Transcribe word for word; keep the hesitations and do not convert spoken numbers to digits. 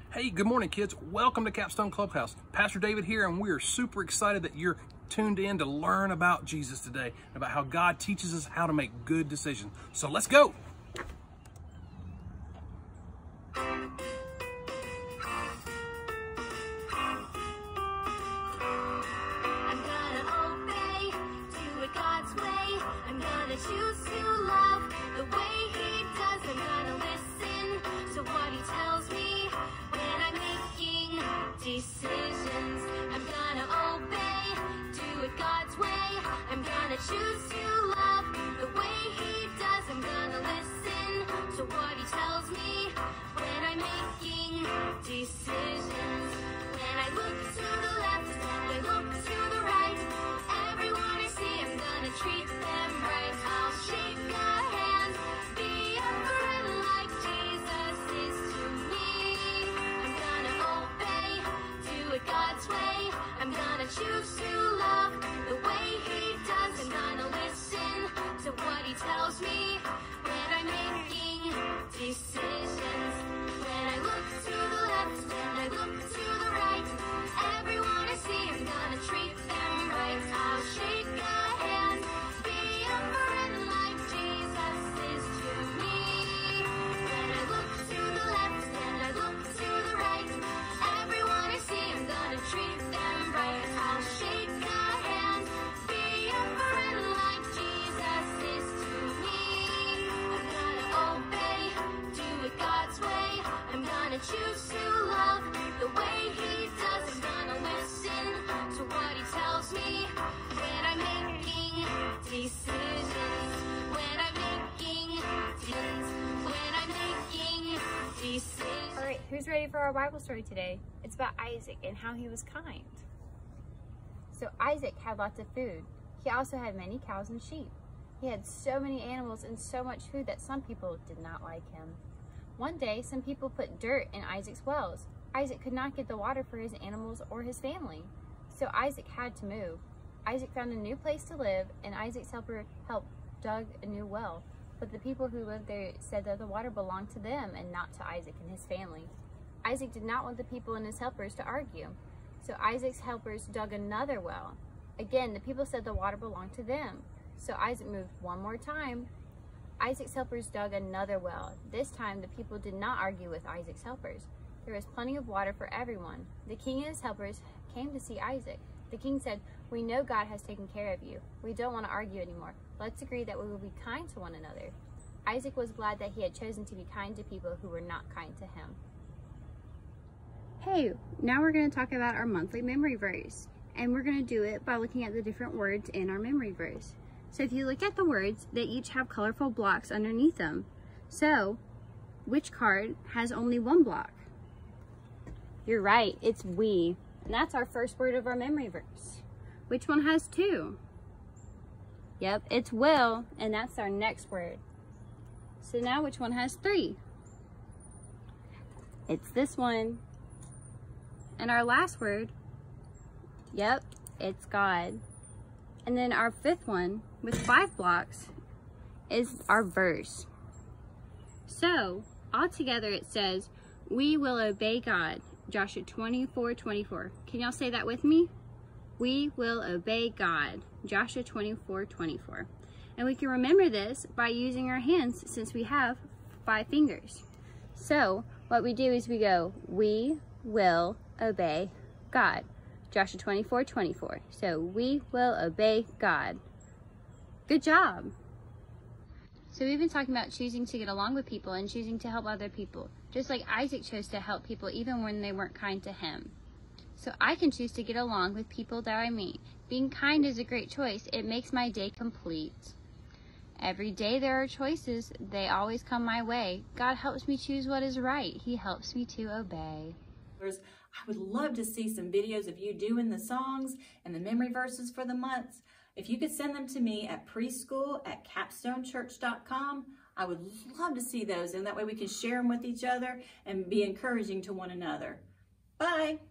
Hey, good morning, kids. Welcome to Capstone Clubhouse. Pastor David here, and we are super excited that you're tuned in to learn about Jesus today, about how God teaches us how to make good decisions. So let's go. I'm gonna obey, do it God's way. I'm gonna choose to love the way He does. I'm gonna listen to what He tells me when I'm making decisions. I'm gonna obey, do it God's way. I'm gonna choose to love the way He does. I'm gonna listen to what He tells me when I'm making decisions. When I look to the left, when I look to the right, everyone I see, I'm gonna treat them right. I'll shake a hand, be a friend like Jesus is to me. I'm gonna obey, do it God's way. I'm gonna choose to love the way He does. I'm gonna listen to what He tells me when I'm making decisions. When I look to the left, when I look to the right, everyone I see, I'm gonna treat them right. I'll shake a hand, be a friend like Jesus is to me. When I look to the left, when I look to the right, everyone I see, I'm gonna treat them right. I'll shake a hand, be a friend like Jesus is to me. I'm gonna obey, do it God's way. I'm gonna choose to love the way He does. I'm gonna listen to what He tells me when I'm making decisions. When I'm making decisions. When I'm making decisions. All right, who's ready for our Bible story today? It's about Isaac and how he was kind. So Isaac had lots of food. He also had many cows and sheep. He had so many animals and so much food that some people did not like him. One day, some people put dirt in Isaac's wells. Isaac could not get the water for his animals or his family, so Isaac had to move. Isaac found a new place to live, and Isaac's helper helped dug a new well. But the people who lived there said that the water belonged to them and not to Isaac and his family. Isaac did not want the people and his helpers to argue, so Isaac's helpers dug another well. Again, the people said the water belonged to them, so Isaac moved one more time. Isaac's helpers dug another well. This time, the people did not argue with Isaac's helpers. There was plenty of water for everyone. The king and his helpers came to see Isaac. The king said, "We know God has taken care of you. We don't want to argue anymore. Let's agree that we will be kind to one another." Isaac was glad that he had chosen to be kind to people who were not kind to him. Hey, now we're going to talk about our monthly memory verse. And we're going to do it by looking at the different words in our memory verse. So if you look at the words, they each have colorful blocks underneath them. So, which card has only one block? You're right, it's we. And that's our first word of our memory verse. Which one has two? Yep, it's will, and that's our next word. So now which one has three? It's this one. And our last word, yep, it's God. And then our fifth one, with five blocks, is our verse. So, all together it says, "We will obey God." Joshua twenty-four twenty-four. Can y'all say that with me? We will obey God. Joshua twenty-four twenty-four. And we can remember this by using our hands since we have five fingers. So, what we do is we go, we will obey God. Joshua twenty-four twenty-four. So, we will obey God. Good job. So we've been talking about choosing to get along with people and choosing to help other people, just like Isaac chose to help people even when they weren't kind to him. So I can choose to get along with people that I meet. Being kind is a great choice. It makes my day complete. Every day there are choices. They always come my way. God helps me choose what is right. He helps me to obey. I would love to see some videos of you doing the songs and the memory verses for the months. If you could send them to me at preschool at capstone church dot com, I would love to see those, and that way we can share them with each other and be encouraging to one another. Bye.